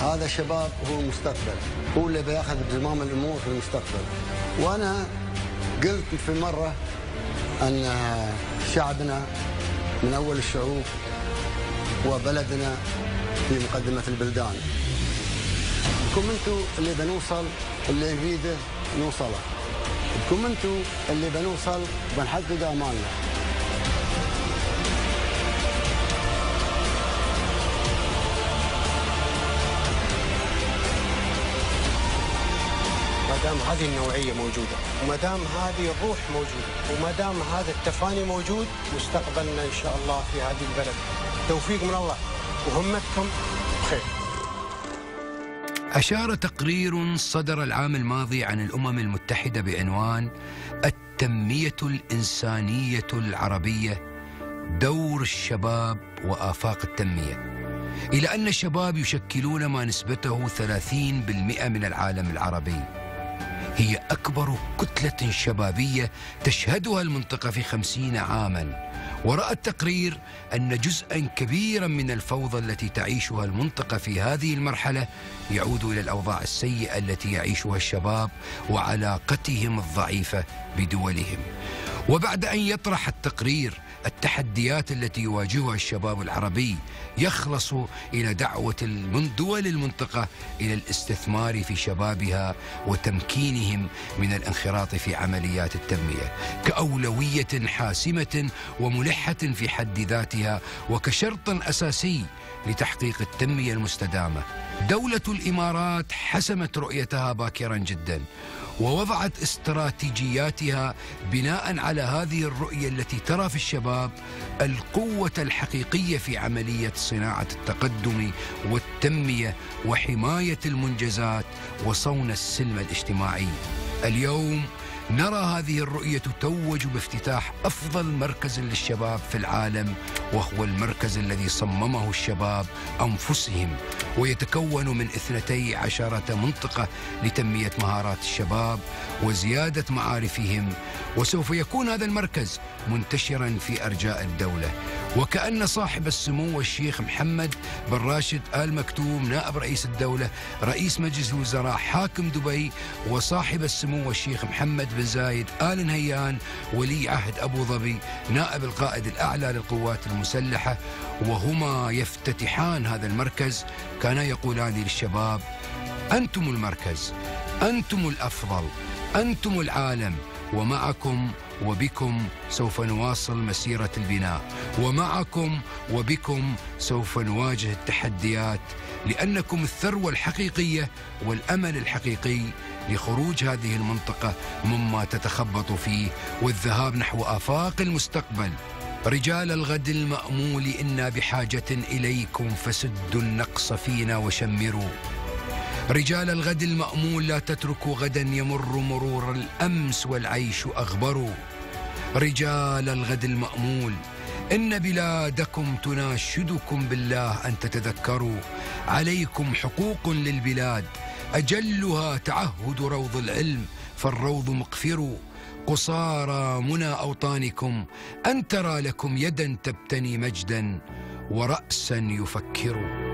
هذا الشباب هو المستقبل، هو اللي بياخذ زمام الامور في المستقبل. وانا قلت في مره ان شعبنا من اول الشعوب وبلدنا في مقدمه البلدان. بكم انتم اللي بنوصل اللي نريده نوصله، بكم انتم اللي بنوصل بنحقق امالنا. ما دام هذه النوعية موجودة، وما دام هذه الروح موجودة، وما دام هذا التفاني موجود، مستقبلنا إن شاء الله في هذه البلد توفيق من الله وهمتكم بخير. أشار تقرير صدر العام الماضي عن الأمم المتحدة بعنوان التنمية الإنسانية العربية، دور الشباب وآفاق التنمية، إلى أن الشباب يشكلون ما نسبته 30% من العالم العربي. هي أكبر كتلة شبابية تشهدها المنطقة في 50 عاماً. ورأى التقرير أن جزءاً كبيراً من الفوضى التي تعيشها المنطقة في هذه المرحلة يعود إلى الأوضاع السيئة التي يعيشها الشباب وعلاقتهم الضعيفة بدولهم. وبعد أن يطرح التقرير التحديات التي يواجهها الشباب العربي، يخلص إلى دعوة من دول المنطقة إلى الاستثمار في شبابها وتمكينهم من الانخراط في عمليات التنمية كأولوية حاسمة وملحة في حد ذاتها، وكشرط أساسي لتحقيق التنمية المستدامة. دولة الإمارات حسمت رؤيتها باكرا جدا، ووضعت استراتيجياتها بناء على هذه الرؤية التي ترى في الشباب القوة الحقيقية في عملية صناعة التقدم والتنمية وحماية المنجزات وصون السلم الاجتماعي. اليوم نرى هذه الرؤية تتوج بافتتاح أفضل مركز للشباب في العالم، وهو المركز الذي صممه الشباب أنفسهم، ويتكون من 12 منطقة لتنمية مهارات الشباب وزيادة معارفهم. وسوف يكون هذا المركز منتشرا في أرجاء الدولة. وكأن صاحب السمو الشيخ محمد بن راشد آل مكتوم نائب رئيس الدولة رئيس مجلس الوزراء حاكم دبي، وصاحب السمو الشيخ محمد بن زايد آل نهيان ولي عهد أبو ظبي نائب القائد الأعلى للقوات المسلحة، وهما يفتتحان هذا المركز كانا يقولان للشباب: أنتم المركز، أنتم الأفضل، أنتم العالم، ومعكم وبكم سوف نواصل مسيرة البناء، ومعكم وبكم سوف نواجه التحديات، لأنكم الثروة الحقيقية والأمل الحقيقي لخروج هذه المنطقة مما تتخبط فيه والذهاب نحو آفاق المستقبل. رجال الغد المأمول إنا بحاجة إليكم فسدوا النقص فينا وشمروا. رجال الغد المأمول لا تتركوا غدا يمر مرور الأمس والعيش أغبر. رجال الغد المأمول إن بلادكم تناشدكم بالله أن تتذكروا. عليكم حقوق للبلاد أجلها تعهد روض العلم فالروض مقفر. قصارى منى أوطانكم أن ترى لكم يدا تبتني مجدا ورأسا يفكر.